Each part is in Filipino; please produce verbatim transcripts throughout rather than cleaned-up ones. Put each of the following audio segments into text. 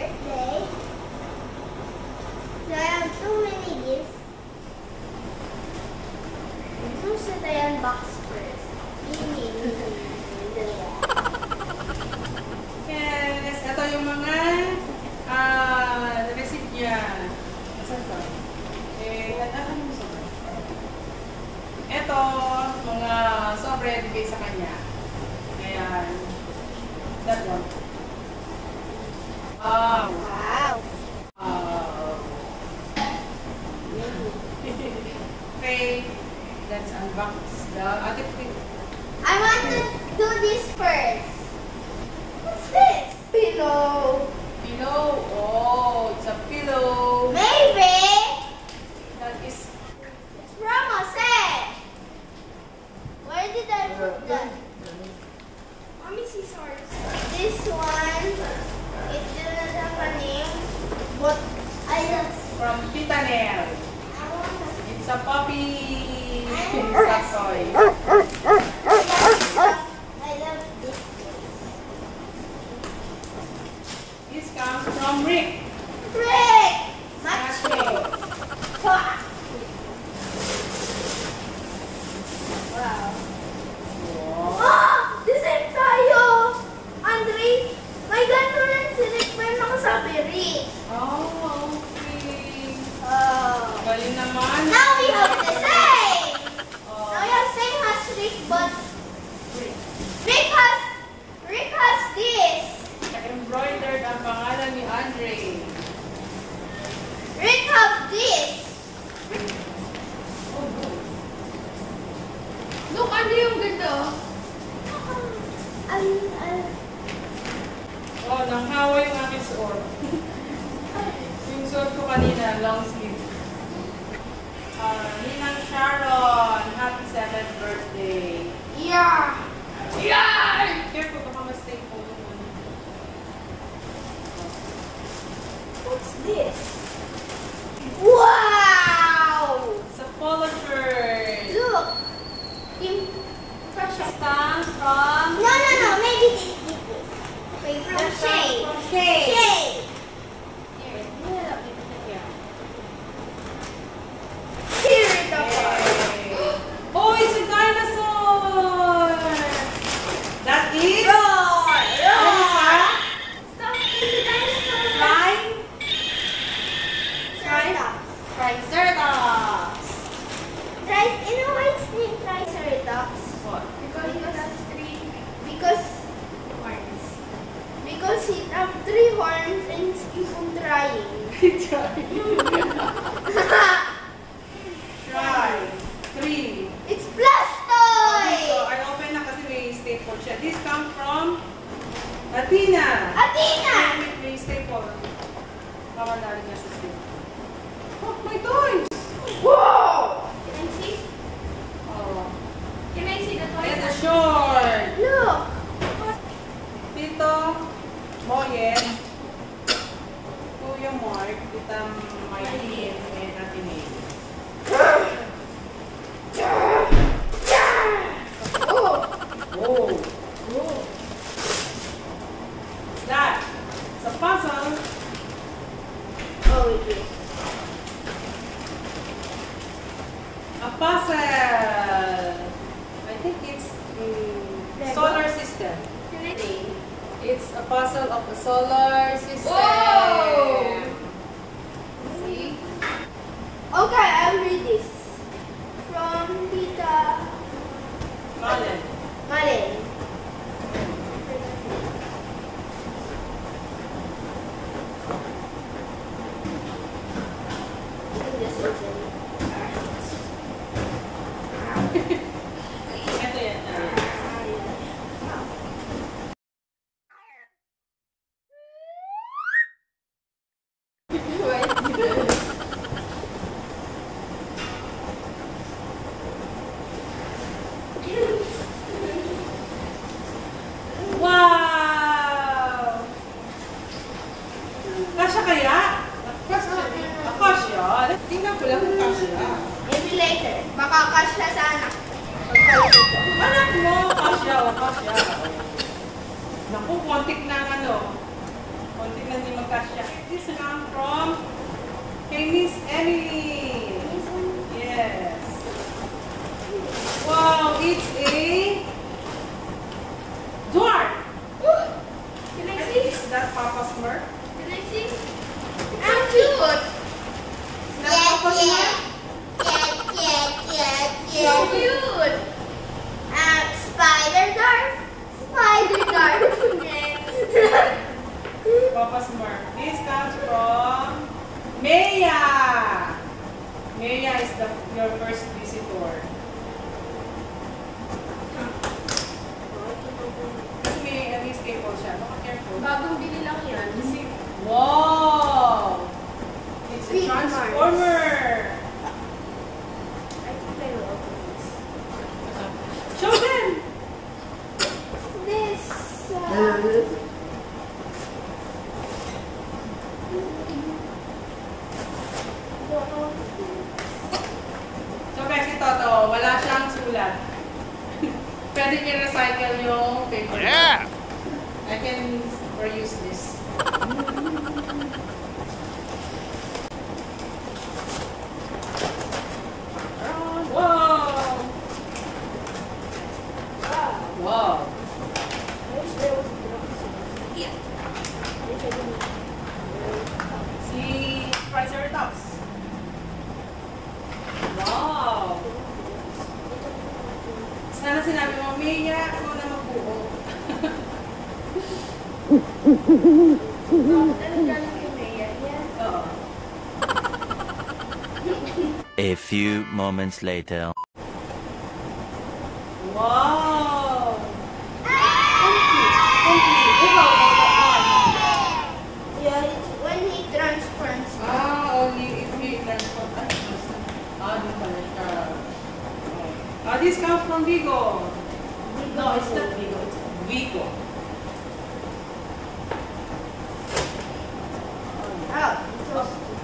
birthday. So I have so many gifts. Who should I unbox first? Me. Yes, ito yung mga uh, receipt niya. Saan to? Eh, natakan mo sa ito, mga sobre bigay sa kanya. Ayan. That one. Oh, Wow. Uh, okay, let's unbox the other thing. I want to do this first. What's this? Pillow. Pillow. Oh, it's a pillow. Maybe That is. it's from Jose. Where did I put that? Let me see source. This one, it doesn't have a name, but I just From Pitanel. I want to. It's a puppy I sex toy. I love this place. This comes from Rick. Rick! Matching! Wow. Oh! The same tayo! Andrei, may gano'n rin si Rick when nakasabi Rick. Oh, okay. Oh. Galing naman. Now we have the same! Oh, Now we have same as Rick, but Rick. Rick has, Rick has this. Embroidered ang pangalan ni Andrei. Rick has this. Oh, no. Look, Andrei, yung ganda. Um, uh, Oh, nanghawa yung aking suot. Yung suot ko kanina, long sleeve. Uh, Ninang Sharon, happy seventh birthday. yeah. Yeah! Careful, baka mistake po. What's this? Wow! It's a polar shirt. Look. Kim, Fresh comes from... no, no, no. Maybe this, this, this. Wait, from Shay. From Shay. Shay. Here, yeah, here. Here it is. Yay. Oh, it's a dinosaur! That is... Roar! Roar! Dinosaur? Stop eating dinosaur. Fly? Triceratops. Triceratops. Tri- you know why it's named Triceratops? What? Because it has three. Because horns. Because it has three horns and it's keep on trying. Try. Three. It's plush toy. So, I open na kasi may staple siya. This comes from Athena. Athena. May, may staple. Kawala rin niya sa staple. Oh, my toys! Whoa! Can I see? Oh. Can I see the toy? It's a short. Look. Tito Boyen. Kuya Mark. Tita Maylene. And Ate May. Oh. Whoa. Whoa. What's that? It's a puzzle. Oh, it is. A puzzle. I think it's um, solar system. Can I see? It's a puzzle of the solar system. Whoa! See? Okay, I'll read this. From Tita Malen. Malen. Ito yan. Wow! Kasya kaya? Kasya. Kasya? Tingnan ko lang kung kasya. Maybe later. Baka kasya sa anak. Pagkalit ito. Anak mo, kasya o kasya. Naku, kontik na ano. Kontik na hindi magkasya. magkasya. This comes from kay Miss Emily. Yes. Wow, it's a dwarf. Can I see? Is that Papa's Smurf? Can I see? It's so cute. Is that Papa's Smurf? So cute. Um, spider dart. Spider dart. Papa's Smurf. This comes from Maya. Maya is the your first visitor. Kasi may, may staple siya. Baka careful. Bagong bili lang yan. Wow! It's a Big transformer! I think I will open this. Show them! This. Uh, So guys, ito to. Wala siyang sulat. Pwede i-recycle yung paper. Yeah! I can reuse this. Wow! Wow! Si Triceratops. Wow! Sana sinabi mo, Mia, ako na magbuo. Oo. A few moments later. Wow! Complete. Ikaw, Yeah, it's when he transforms. ah, only if we transport. Ay, nasa- ah, di pala siya. Ah, this comes from Vigo. No, it's not Vigo. It's Vigo. Oh, so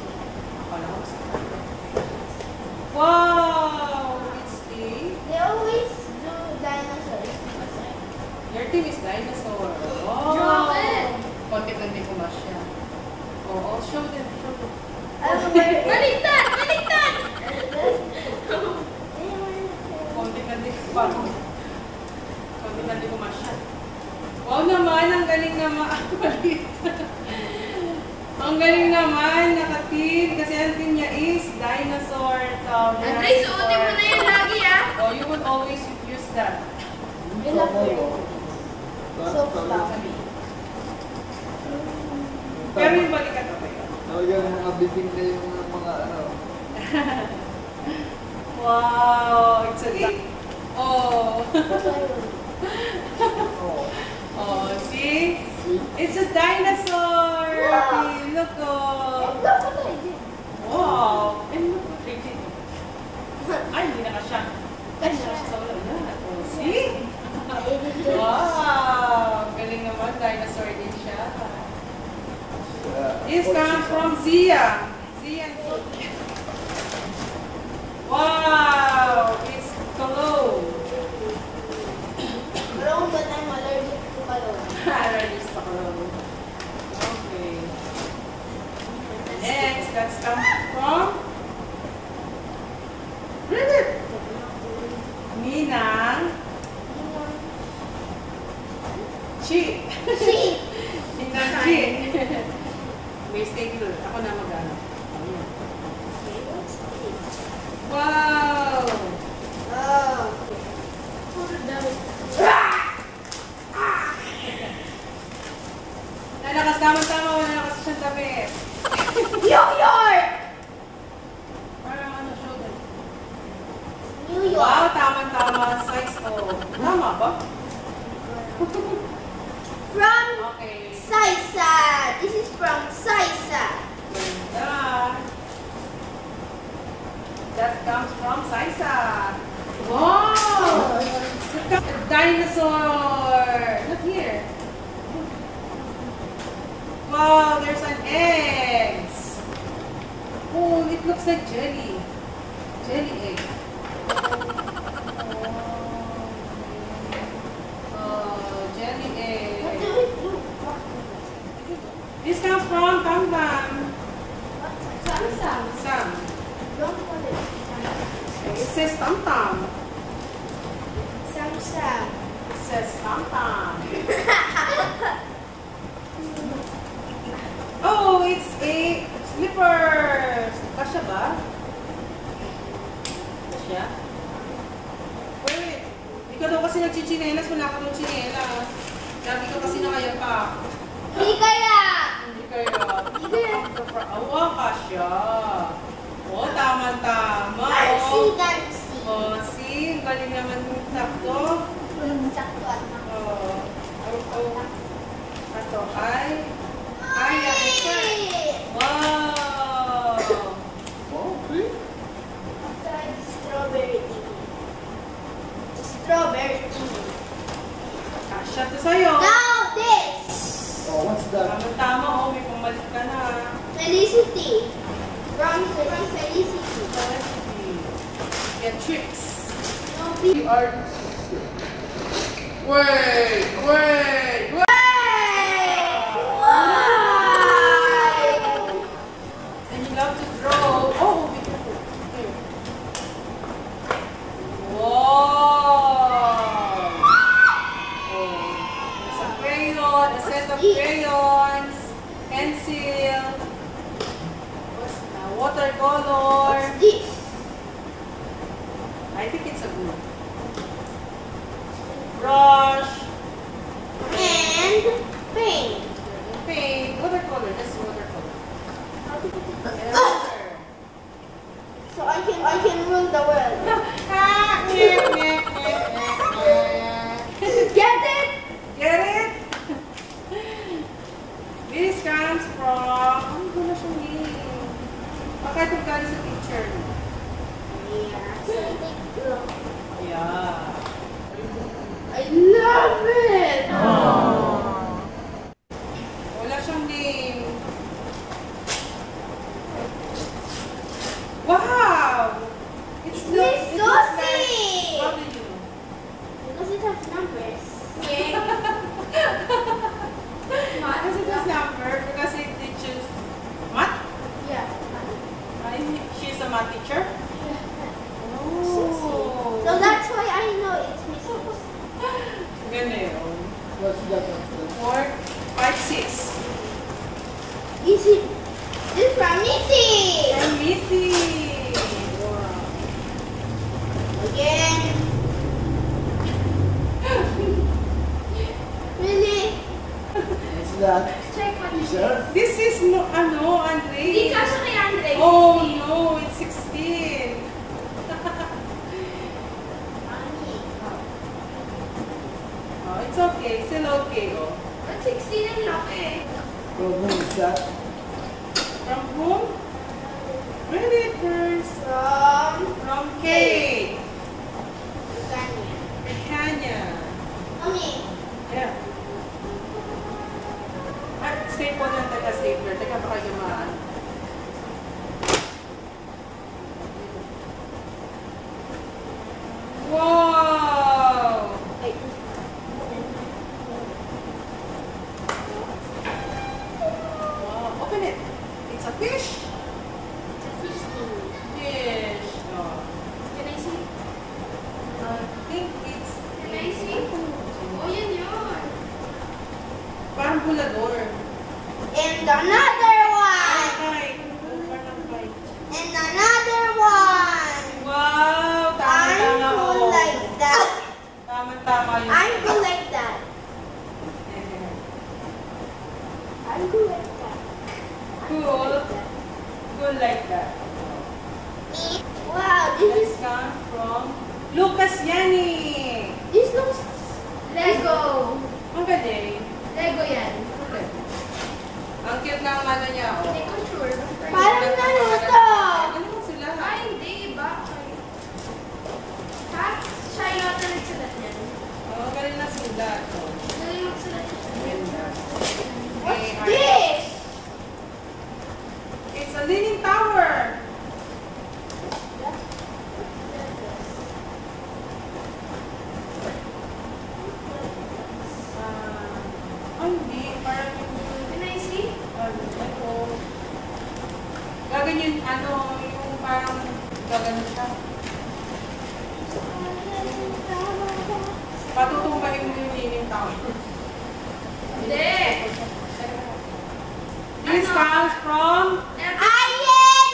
Wow! It's the... they always do dinosaurs. Your team is dinosaur. Wow! Drop it. Konti lang din kumasya. Oo, show them, show them. Oh, baliktad! Baliktad! Konti lang din kumasya. Konti lang din kumasya. Wow naman, ang galing naman. Ang galing naman, naka-team. Kasi ang team niya is dinosaur. Um, Andrei, suotin mo na yan lagi ah! Oh, you would always use that. So fluffy. Pero yung balikat okay. Talagang nakabiting na yung mga ano. Wow, it's a duck. Oh. Oh. Oh, see? See? It's a dinosaur. Wow. Look, oh. Dapat na yun. Wow. And look, legit. Ay, hindi na kasya. Ay, hindi na kasya sa ulo. Yan. Oh, see? Wow. Galing naman, dinosaur din siya. This comes from Zia. Zia and Sophie. Wow. It's cologne. Cologne, but I'm allergic to cologne. Allergies to cologne. Okay. Next, that's comes from Read it. Ninang Chi. She. Ninang Chi. May stay good. Ako na mag-ano. Wow! Oh. Nalakas tama-tama, wala na kasi siyang tabi. New York! Parang ano, shoulder. New York. Wow, tama-tama. Size ko. Tama ba? From Okay. Saisa. This is from Saisa. Ganda. That comes from Saisa. Wow! A dinosaur! Look here. Wow, there's an egg. Oh, it looks like jelly. Jelly egg. Oh, jelly egg. What do we do? This comes comes from Tam Tam. Samsung. Sam. Don't call it. It says Tam Tam. Samsung. It says Tam Tam. Oh, it's a slippers. Kasya ba? Kasya? Wait, ikaw daw kasi nagchichinelas, wala ka daw chinelas. Sabi ka kasi nakayapak. Hindi kaya. Hindi kayo. Oo, kasya. Oo, tama-tama. Dancy, dancy. Oh, see, galing naman yung sakto. Sakto at Oh, oh, oh. Ito ay, ay, ito. Wow! Wow, okay. Try strawberry tea. Strawberry tea. Kasya to sa'yo. Now this. Oh, what's that? Tama-tama, oh, may pumalik ka na. Felicity. From, from Felicity. Get tricks. No, We are... Wait, wait, wait! And you love to draw. Oh, be careful. Here. Wow! Oh, there's a crayon, a set of crayons, pencil, what's that? Watercolor. What's this? I think it's a glue. Brush. And paint. Paint. Watercolor. That's watercolor. How to put it? And Ah! water. So I can I can rule the world. Ah, nyeh, nyeh, nyeh, nyeh, nyeh. Get it? Get it? This comes from... Ano ko na siya name? Baka ito galing sa teacher. Yeah. So I take two. Yeah. I love it. Wala siyang name. Wow! It's It's the... Miss it looks like- Sophie. How do you know? Because it has numbers. Yeah. Because it has number, because it teaches math. Yeah. I think she's a math teacher. Oh. So that's why I know it's Miss Sophie. Ganda yun. What's that? What's that? Four, five, six. Is it? This from Missy. From Missy. Wow. Again. Really? What's that? Check what T-shirt? This is no, ano, Andrei. Hindi kasi kay Andrei. Oh no, it's sixteen. Oh, it's okay. Still okay. Oh. But sixteen ang laki. From who is that? From whom? Really first. From From Kate. Kanya. Kanya. Mami. Yeah. Ah, staple lang taga stapler. Teka baka yumaan. Wow! Ay. Wow. Open it. It's a fish. It's a fish thing. Fish. Oh. Can I see? I think it's... Can I see? Oh, yan yun. Parang bulador. And another one. Ay, parang bite. And another one. Wow! I'm Tama-tama. cool oh. like that. Tama-tama yun. I'm cool like that. I'm cool like that. Cool. Cool like that. Wow, this This is comes from Lucas Yani. this looks Lego. Ang galing. Lego yan. Ang cute ng ano niya. Oh. Hindi ko sure. Parang Naruto. Ano mo sila? Ay, hindi. Iba. Ha? Siya yung natalag sulat niyan. Oh, galing na sulat. Oh. Galing magsulat niya. Ganda. What's Okay, this? It's a leaning tower. Ah, ay, hindi. Parang yung... Can I see? ano, yun, ano, yung parang gagano siya. Patutumbahin mo yung lining tao. Hindi. This comes from Ayen!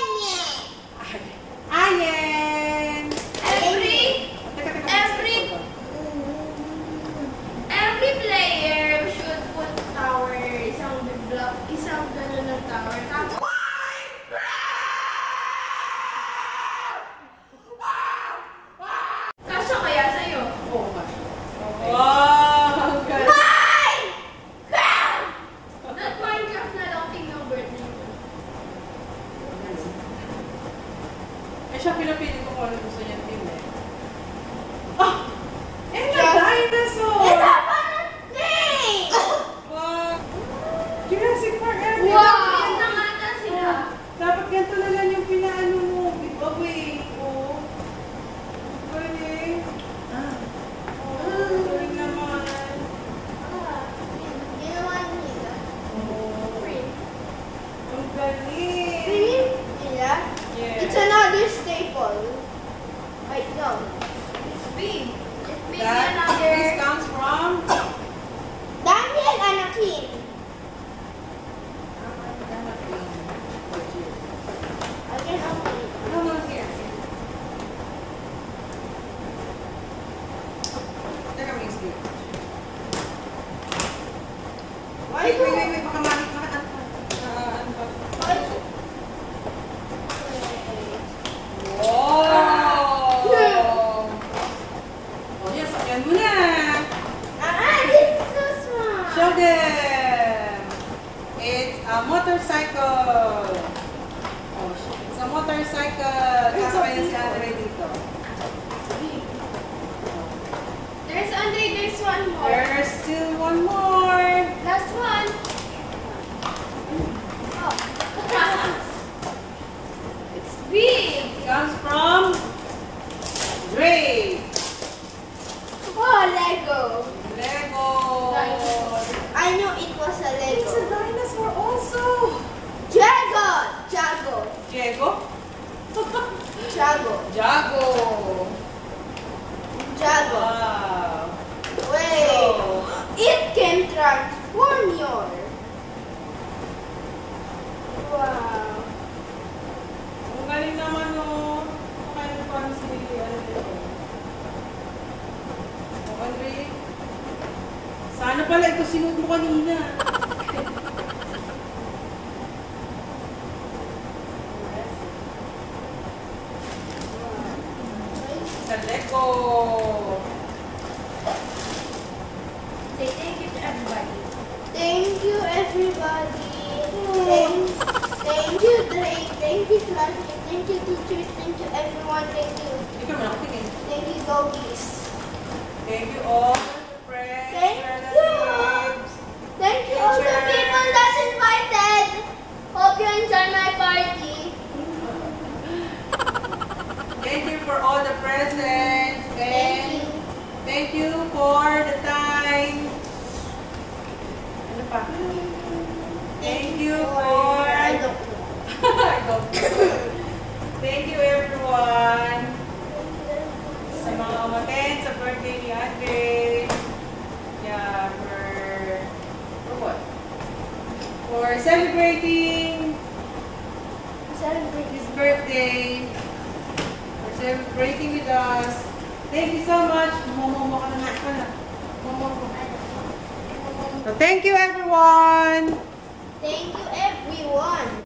Ayen. Every, Teka, teka, every, every player should put tower, isang block, isang gano'n ng tower. Tapos, kasya kaya sa'yo? Oh, gosh. Wow, ang galing. Minecraft! Not Minecraft na lang, tingnan birthday ko. Eh, siya pinapili ko kung ano gusto niya pin eh. Ah! Eh, na Yes. dinosaur! Ito pa na name! Wow! Jurassic Park area! Wow! Yan na nga na sila. Dapat ganito na lang yung pinaano mo. Giveaway. Oh. Galing. Ah. Oh, galing naman. Ah, ginawa nila. Oh. Free. Ang galing. Free nila? Yeah. It's another staple. Wait, no. It's big. It's big That, this another. comes from Daniel Anakin. Again, okay. No, no, here. Teka, may stick. Why Wait, do? wait, wait, wait. Baka makit, makit. Ah, ano ba? Why? Wow! Oh, yes, sakyan mo na. Ah, this is so small. Show them. It's a motorcycle. Oh, it's a motorcycle. Kasabay na si Andrei dito. There's Andrei, there's one more. There's still one more. Last one. Oh. It's big. Comes from Andrei. Oh, Lego. Lego. I knew it was a It's a Lego. dinosaur also. Jago. Jago. Diego. Jago. Jago. Jago. Wow. Wait. It can transform your. Wow. Ang galing naman, no? Kaya parang si ano dito. Oh, Andrei. Sana pala ito sinuot mo kanina. Sa Lego. Say thank you to everybody. Thank you, everybody. Thank, thank you, Drake. Thank you, Fluffy. Thank you, teachers. Thank you, everyone. Thank you. Ikaw naman ako tingin. Thank you, doggies. Thank you all the friends, Thank relatives. Thank you, all the Teacher. people that's invited. Hope you enjoy my party. Thank you for all the presents. Thank And you. thank you for the time. Ano pa? Thank you for... I don't know. I don't know. Thank you everyone. Sa mga umaten sa birthday ni Andrei. Yeah, for... For what? For celebrating Celebrate. his birthday. For celebrating with us. Thank you so much. Momomo ka na nga ka na. Momomo. So thank you everyone. Thank you, everyone.